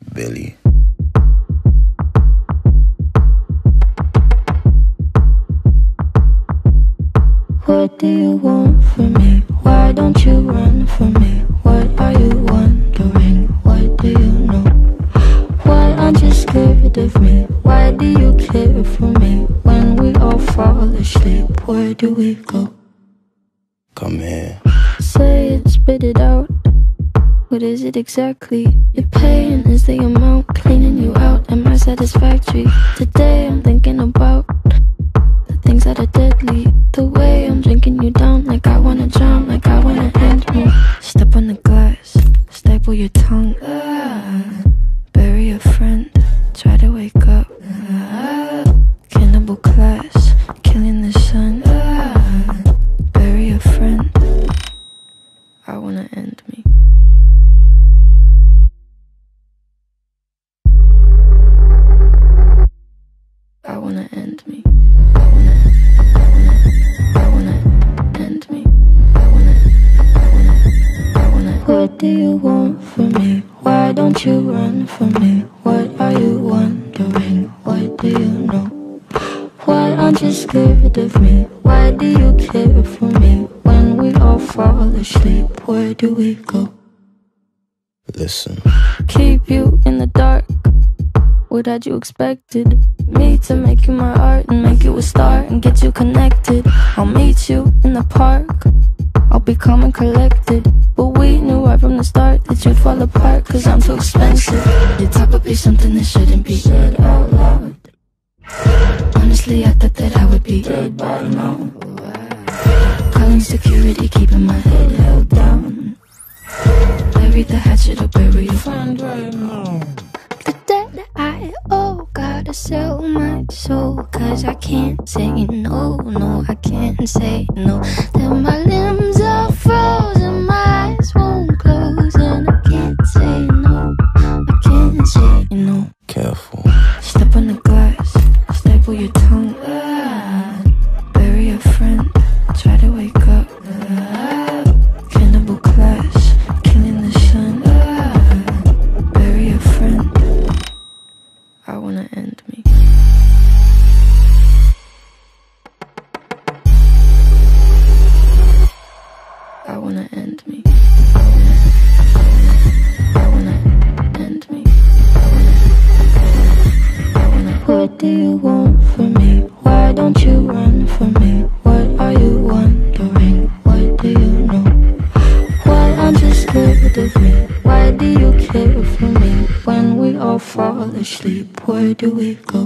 Billy. What do you want from me? Why don't you run from me? What are you wondering? What do you know? Why aren't you scared of me? Why do you care for me? When we all fall asleep, where do we go? Come here. Say it, spit it out. What is it exactly? Your pain is the amount cleaning you out. Am I satisfactory? Today I'm thinking about the things that are deadly. The way I'm drinking you down, like I wanna drown, like I wanna end me. Step on the glass, staple your tongue. Bury a friend, try to wake up. Cannibal class, killing the sun. Bury a friend, I wanna end me. I wanna end me. I wanna end me. What do you want from me? Why don't you run from me? What are you wondering? What do you know? Why aren't you scared of me? Why do you care for me? When we all fall asleep, where do we go? Listen. Keep you in the dark. What had you expected? Me to make you my art and make you a star and get you connected. I'll meet you in the park. I'll be calm and collected. But we knew right from the start that you'd fall apart, cause I'm too expensive. Your talk would be something that shouldn't be said out loud. Honestly, I thought that I would be dead by now. Calling security, keeping my head held down. Bury the hatchet or bury your friend right now. The debt I owe, gotta sell my soul, cause I can't say no, no, I can't say no. Then my limbs are frozen, my eyes won't close, and I can't say no, I can't say no. Careful. Step on the glass, staple your tongue. Bury a friend, try to wake up. Cannibal class, killing the sun. Bury a friend, I wanna end me. I wanna end me. I wanna end me. What do you want from me? Why don't you run from me? What are you wondering? What do you know? Why aren't you scared of me? Why do you care for me? When we all fall asleep, where do we go?